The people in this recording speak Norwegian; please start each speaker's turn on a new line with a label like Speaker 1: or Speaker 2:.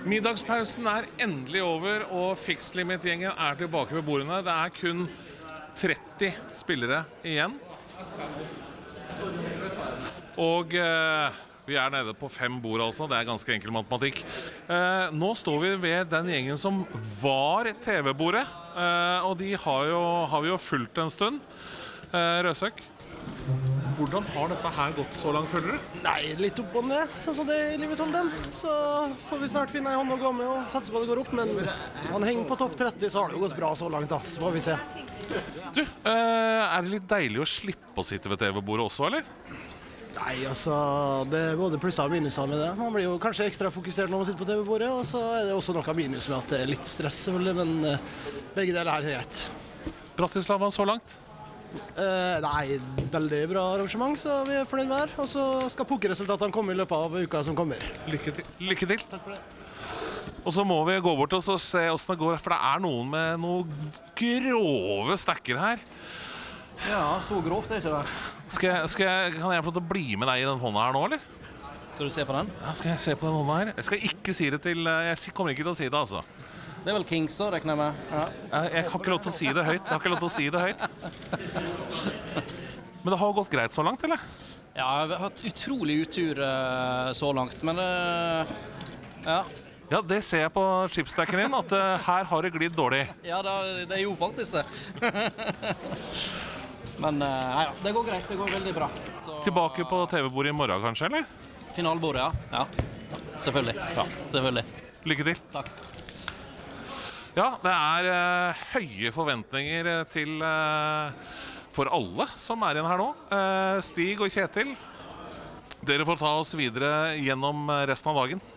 Speaker 1: Middagspausen endelig over, og Fixed Limit-gjengen tilbake ved bordene. Det kun 30 spillere igjen. Og vi nede på 5 bord altså, det ganske enkel matematikk. Nå står vi ved den gjengen som var TV-bordet, og de har vi jo fulgt en stund. Røsøk, hvordan har dette her gått så langt, føler du?
Speaker 2: Nei, litt opp og ned, sånn som det i livet om dem. Så får vi snart finne en hånd å gå med og satse på at det går opp, men han henger på topp 30, så har det jo gått bra så langt da, så får vi se.
Speaker 1: Du, det litt deilig å slippe å sitte ved TV-bordet også, eller?
Speaker 2: Nei, altså, det både plusser og minuser med det. Man blir jo kanskje ekstra fokusert når man sitter på TV-bordet, og så det også noe minus med at det litt stress, selvfølgelig, men begge deler greit.
Speaker 1: Bratislava så langt?
Speaker 2: Nei, veldig bra arrangement, så vi fornøyd med det. Og så skal pokerresultatene komme i løpet av uka som kommer.
Speaker 1: Lykke til. Lykke til.
Speaker 2: Takk for det.
Speaker 1: Og så må vi gå bort og se hvordan det går, for det noen med noen grove stacker her.
Speaker 3: Ja, så grovt ikke det.
Speaker 1: Kan jeg få til å bli med deg i den hånda her nå, eller?
Speaker 3: Skal du se på den?
Speaker 1: Ja, skal jeg se på den hånda her? Jeg skal ikke si det til... Jeg kommer ikke til å si det, altså.
Speaker 3: Det vel Kings da, regner jeg med. Ja.
Speaker 1: Jeg har ikke lov til å si det høyt. Men det har gått greit så langt, eller?
Speaker 3: Ja, jeg har hatt utrolig utur så langt, men ja.
Speaker 1: Ja, det ser jeg på chipstacken din, at her har det glidd dårlig.
Speaker 3: Ja, det jo faktisk det. Men ja, det går greit, det går veldig bra. Så,
Speaker 1: Tilbake på TV-bordet i morgen, kanskje, eller?
Speaker 3: Finalbordet, ja. Selvfølgelig.
Speaker 1: Ja.
Speaker 3: Selvfølgelig.
Speaker 1: Lykke til.
Speaker 3: Takk.
Speaker 1: Ja, det høye forventninger til for alle som igjen her nå. Stig og Kjetil, dere får ta oss videre gjennom resten av dagen.